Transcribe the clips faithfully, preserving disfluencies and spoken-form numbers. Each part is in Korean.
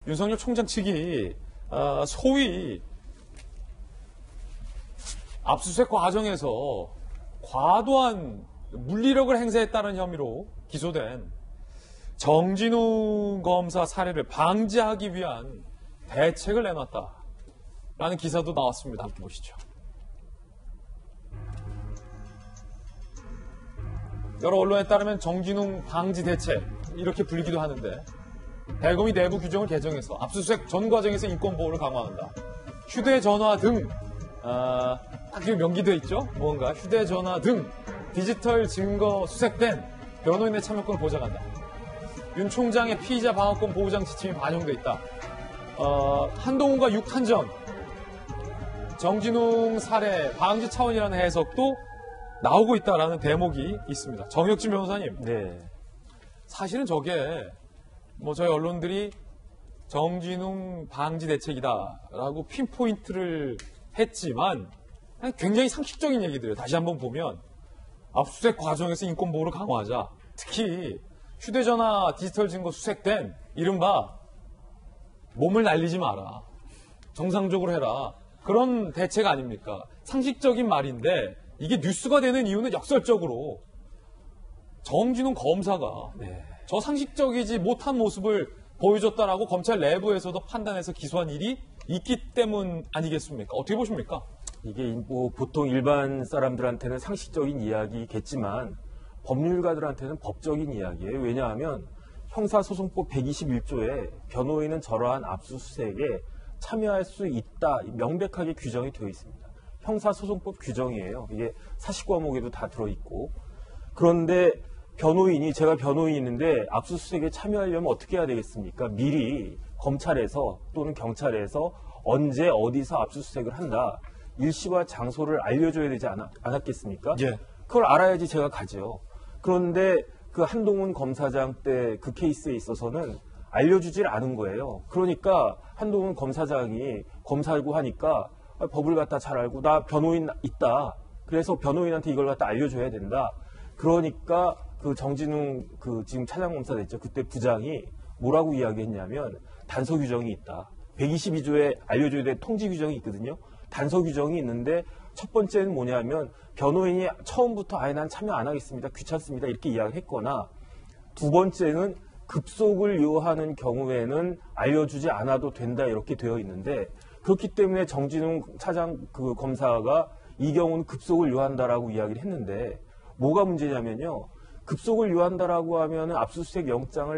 윤석열 총장 측이 어, 소위 압수수색 과정에서 과도한 물리력을 행사했다는 혐의로 기소된 정진웅 검사 사례를 방지하기 위한 대책을 내놨다라는 기사도 나왔습니다. 함께 보시죠. 여러 언론에 따르면 정진웅 방지 대책 이렇게 불리기도 하는데 대검이 내부 규정을 개정해서 압수수색 전 과정에서 인권보호를 강화한다. 휴대전화 등 아, 딱 명기되어 있죠. 뭔가 휴대전화 등 디지털 증거 수색된 변호인의 참여권을 보장한다. 윤 총장의 피의자 방어권 보호장 지침이 반영돼 있다. 어, 한동훈과 육탄전, 정진웅 사례 방지 차원이라는 해석도 나오고 있다라는 대목이 있습니다. 정혁진 변호사님, 네. 사실은 저게 뭐 저희 언론들이 정진웅 방지 대책이다라고 핀포인트를 했지만 굉장히 상식적인 얘기들이에요. 다시 한번 보면 압수수색 과정에서 인권보호를 강화하자. 특히 휴대전화 디지털 증거 수색된 이른바 몸을 날리지 마라. 정상적으로 해라. 그런 대책 아닙니까? 상식적인 말인데 이게 뉴스가 되는 이유는 역설적으로 정진웅 검사가 네. 저 상식적이지 못한 모습을 보여줬다라고 검찰 내부에서도 판단해서 기소한 일이 있기 때문 아니겠습니까? 어떻게 보십니까? 이게 뭐 보통 일반 사람들한테는 상식적인 이야기겠지만 법률가들한테는 법적인 이야기예요. 왜냐하면 형사소송법 백이십일 조에 변호인은 저러한 압수수색에 참여할 수 있다 명백하게 규정이 되어 있습니다. 형사소송법 규정이에요. 이게 사십 과목에도 다 들어있고. 그런데 변호인이 제가 변호인인데 압수수색에 참여하려면 어떻게 해야 되겠습니까? 미리 검찰에서 또는 경찰에서 언제 어디서 압수수색을 한다. 일시와 장소를 알려줘야 되지 않았, 않았겠습니까? 예. 그걸 알아야지 제가 가죠. 그런데 그 한동훈 검사장 때 그 케이스에 있어서는 알려주질 않은 거예요. 그러니까 한동훈 검사장이 검사고 하니까 법을 갖다 잘 알고 나 변호인 있다. 그래서 변호인한테 이걸 갖다 알려줘야 된다. 그러니까 그 정진웅 그 지금 차장검사 됐죠. 그때 부장이 뭐라고 이야기했냐면 단서 규정이 있다. 백이십이 조에 알려줘야 될 통지 규정이 있거든요. 단서 규정이 있는데 첫 번째는 뭐냐면 변호인이 처음부터 아예 난 참여 안 하겠습니다. 귀찮습니다. 이렇게 이야기했거나 두 번째는 급속을 요하는 경우에는 알려주지 않아도 된다 이렇게 되어 있는데 그렇기 때문에 정진웅 차장 그 검사가 이 경우는 급속을 요한다라고 이야기를 했는데 뭐가 문제냐면요. 급속을 요한다라고 하면은 압수수색 영장을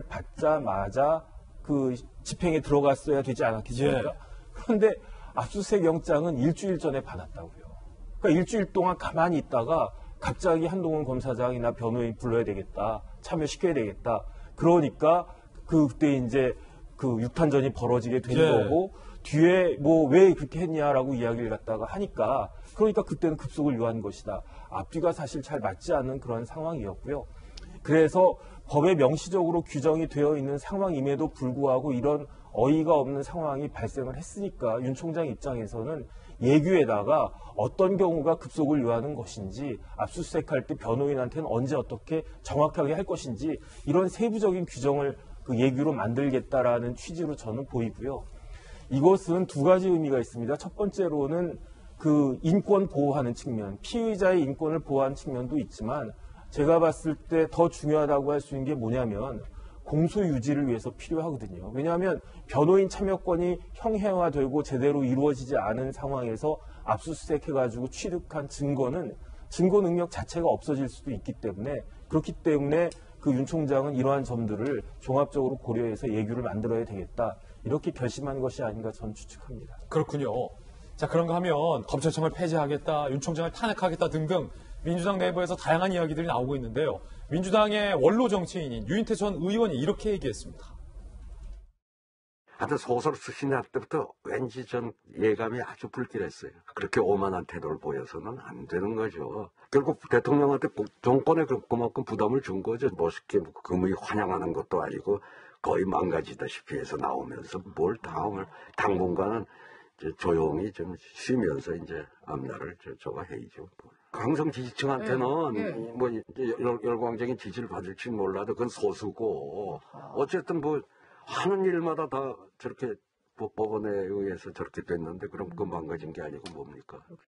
받자마자 그 집행에 들어갔어야 되지 않았겠습니까? 예. 그런데 압수수색 영장은 일주일 전에 받았다고요. 그러니까 일주일 동안 가만히 있다가 갑자기 한동훈 검사장이나 변호인 불러야 되겠다. 참여시켜야 되겠다. 그러니까 그 그때 이제 그 육탄전이 벌어지게 된 예. 거고 뒤에 뭐 왜 그렇게 했냐라고 이야기를 갖다가 하니까 그러니까 그때는 급속을 요한 것이다. 앞뒤가 사실 잘 맞지 않는 그런 상황이었고요. 그래서 법에 명시적으로 규정이 되어 있는 상황임에도 불구하고 이런 어이가 없는 상황이 발생을 했으니까 윤 총장 입장에서는 예규에다가 어떤 경우가 급속을 요하는 것인지 압수수색할 때 변호인한테는 언제 어떻게 정확하게 할 것인지 이런 세부적인 규정을 그 예규로 만들겠다라는 취지로 저는 보이고요. 이것은 두 가지 의미가 있습니다. 첫 번째로는 그 인권 보호하는 측면, 피의자의 인권을 보호하는 측면도 있지만 제가 봤을 때 더 중요하다고 할 수 있는 게 뭐냐면 공소 유지를 위해서 필요하거든요. 왜냐하면 변호인 참여권이 형해화되고 제대로 이루어지지 않은 상황에서 압수수색해가지고 취득한 증거는 증거 능력 자체가 없어질 수도 있기 때문에 그렇기 때문에 그 윤 총장은 이러한 점들을 종합적으로 고려해서 예규를 만들어야 되겠다. 이렇게 결심한 것이 아닌가 저는 추측합니다. 그렇군요. 자, 그런가 하면 검찰청을 폐지하겠다, 윤 총장을 탄핵하겠다 등등 민주당 내부에서 다양한 이야기들이 나오고 있는데요. 민주당의 원로 정치인인 유인태 전 의원이 이렇게 얘기했습니다. 하여튼 소설 쓰신 날 때부터 왠지 전 예감이 아주 불길했어요. 그렇게 오만한 태도를 보여서는 안 되는 거죠. 결국 대통령한테 정권에 그만큼 부담을 준 거죠. 멋있게 금이 환영하는 것도 아니고 거의 망가지다시피 해서 나오면서 뭘 다음을 당분간은 이제 조용히 좀 쉬면서 이제 앞날을 저가 해야죠. 강성 지지층한테는 네, 네. 뭐 이제 열, 열광적인 지지를 받을지 몰라도 그건 소수고 어쨌든 뭐 하는 일마다 다 저렇게 법- 법원에 의해서 저렇게 됐는데 그럼 그 망가진 게 아니고 뭡니까?